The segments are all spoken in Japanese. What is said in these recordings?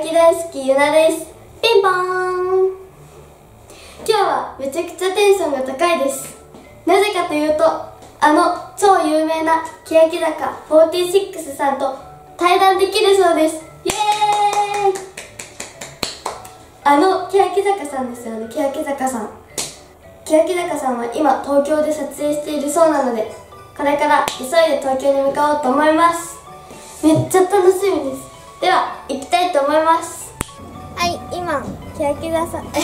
欅大好きゆなです。ピンポーン。今日はめちゃくちゃテンションが高いです。なぜかというと、超有名な欅坂46さんと対談できるそうです。イエーイ。欅坂さんですよね。欅坂さんは今東京で撮影しているそうなので、これから急いで東京に向かおうと思います。めっちゃ楽しみです。では行きたいと思います。はい、今欅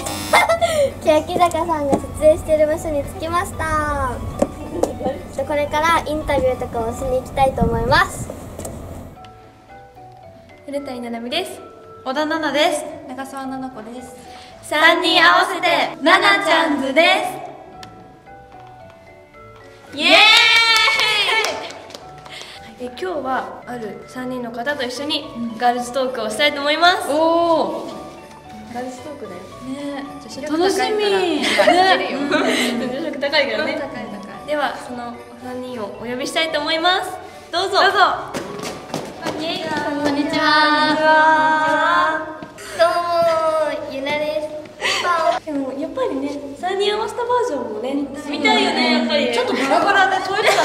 坂さんが撮影している場所に着きました。これからインタビューとかをしに行きたいと思います。 古谷七海です。 小田奈々です。 長澤奈々子です。 3人合わせてナナちゃんズです。イエーイ。 今日はある3人の方と一緒にガールズトークをしたいと思います。 おお、 ガールズトークだよね。 楽しみ。 ね、 力高いからね。 高い。 ではその3人をお呼びしたいと思います。どうぞ。 こんにちは。どうもゆなです。 でもやっぱりね、3人合わせたバージョンもね見たいよね。やっぱりちょっとバラバラでトイレだ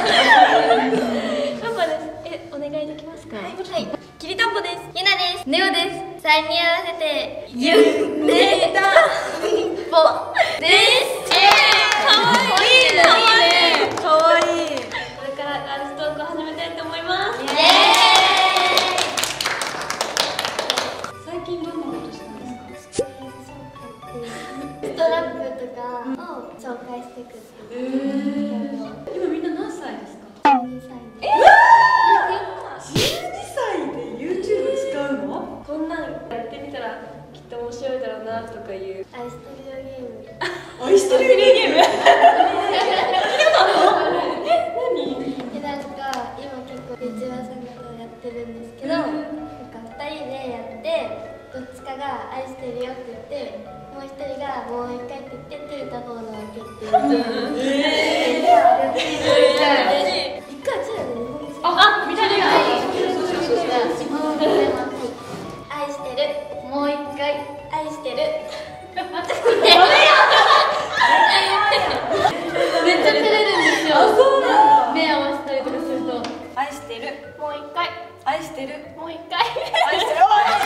パパです。お願いできますか。はい。きりたんぽです。 ゆなです。ネオです。3人合わせてゆねたぽです。 かわいいね。かわいい。 これからガールズトークを始めたいと思います。 イエーイ。 最近どんなことしたんですか？ ストラップとかを紹介してくれる。 今みんな何歳ですか 12歳です。 ？12歳で YouTube 使うの？ こんなんやってみたらきっと面白いだろうなとかいう。 愛してるよゲーム。 愛してるよゲーム。 なんか今結構ベチュアさんとやってるんですけど、なんか2人でやってどっちかが愛してるよって言ってもう1人がもう1回って言って手歌方のわけっていう。1回違うよね。 あ、見たね。 愛してる。もう1回愛してる。めっちゃ照れるんですよ。 あ、そうなんだ。 目合わせたりとかすると愛してる。 もう1回愛してる。 もう1回愛してる。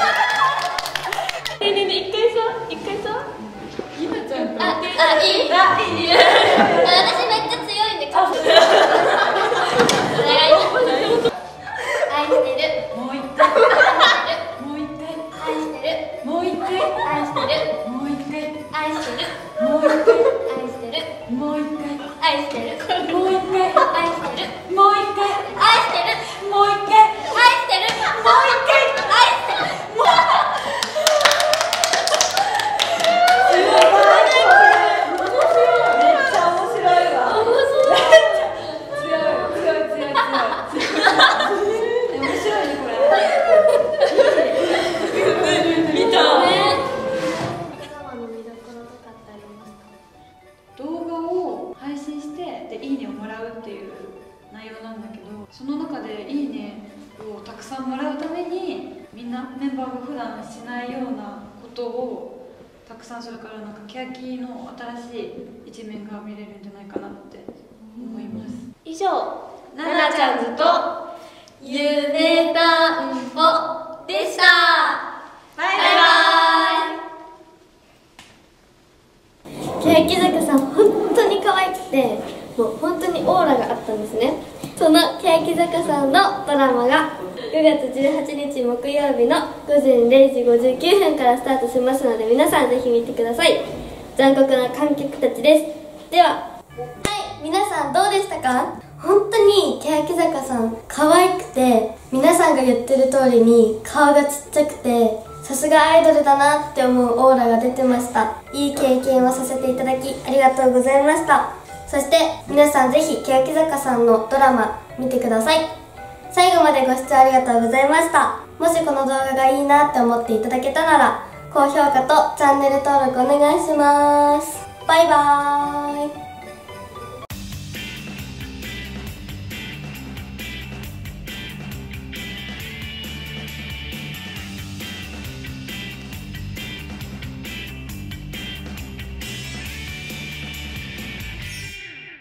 ね一回さゆなちゃんといい。私めっちゃ強いんで勝つ。お願いします。愛してる。 もう一回。もう一回。 愛してる。 もう一回。 愛してる。 もう一回。 愛してる。 もう一回。 愛してる。 もう一回。 愛してる。 もう一回。 愛してる。 もう一回。 愛してる。 もう一回。 愛してる。もう一回。愛してる。 その中でいいねをたくさんもらうためにみんなメンバーが普段しないようなことをたくさん、それからなんか欅の新しい一面が見れるんじゃないかなって思います。 以上、 ナナちゃんズとゆねたんぽでした。 バイバイ。欅坂さん本当に可愛くて、もう本当にオーラがあったんですね。その欅坂さんのドラマが9月18日木曜日の午前0時59分からスタートしますので、皆さんぜひ見てください。残酷な観客たちです。では、はい、皆さんどうでしたか？本当に欅坂さん可愛くて、皆さんが言ってる通りに顔がちっちゃくて、さすがアイドルだなって思うオーラが出てました。いい経験をさせていただきありがとうございました。そして皆さんぜひ欅坂さんのドラマ見てください。最後までご視聴ありがとうございました。もしこの動画がいいなって思っていただけたなら、高評価とチャンネル登録お願いします。バイバーイ。